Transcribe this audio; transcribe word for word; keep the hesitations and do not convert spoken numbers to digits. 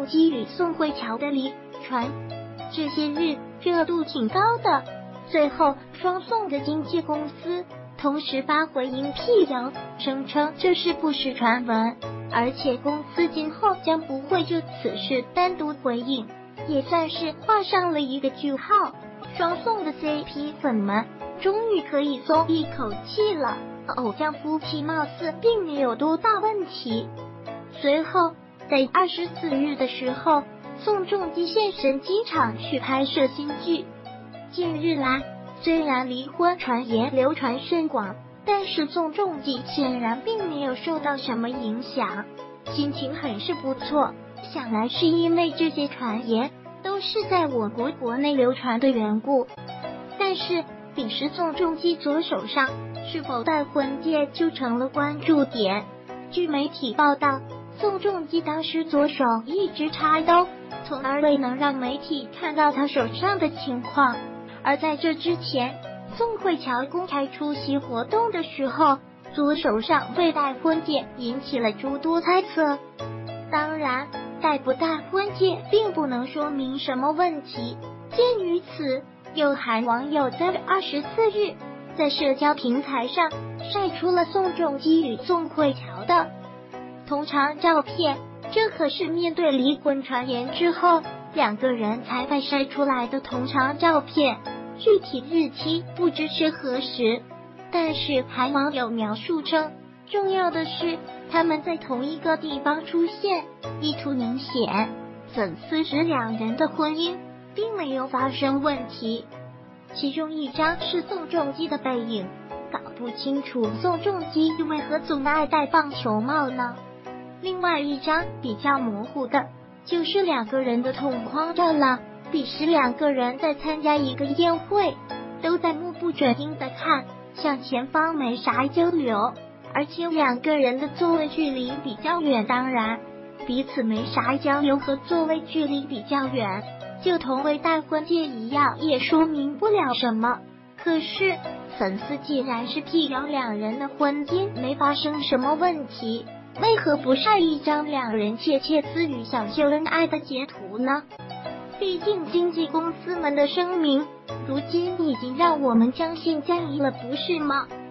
仲基与宋慧乔的离传，这些日热度挺高的。最后，双宋的经纪公司同时发回应辟谣，声称这是不实传闻，而且公司今后将不会就此事单独回应，也算是画上了一个句号。双宋的 C P 粉们终于可以松一口气了，偶像夫妻貌似并没有多大问题。随后，在二十四日的时候，宋仲基现身机场去拍摄新剧。近日来，虽然离婚传言流传甚广，但是宋仲基显然并没有受到什么影响，心情很是不错。想来是因为这些传言都是在我国国内流传的缘故。但是，彼时宋仲基左手上是否戴婚戒就成了关注点。据媒体报道，宋仲基当时左手一直插兜，从而未能让媒体看到他手上的情况。而在这之前，宋慧乔公开出席活动的时候，左手上未戴婚戒，引起了诸多猜测。当然，戴不戴婚戒并不能说明什么问题。鉴于此，有韩网友在二十四日在社交平台上晒出了宋仲基与宋慧乔的同场照片，这可是面对离婚传言之后，两个人才被晒出来的同场照片，具体日期不知是何时。但是韩网友描述称，重要的是他们在同一个地方出现，意图明显，粉丝指两人的婚姻并没有发生问题。其中一张是宋仲基的背影，搞不清楚宋仲基为何总爱戴棒球帽呢？另外一张比较模糊的就是两个人的同框照了，彼时两个人在参加一个宴会，都在目不转睛的看向前方，没啥交流，而且两个人的座位距离比较远，当然彼此没啥交流和座位距离比较远就同未戴婚戒一样，也说明不了什么。可是粉丝既然是辟谣两人的婚姻没发生什么问题，为何不晒一张两人窃窃私语小秀恩爱的截图呢？毕竟经纪公司们的声明如今已经让我们将信将疑了，不是吗？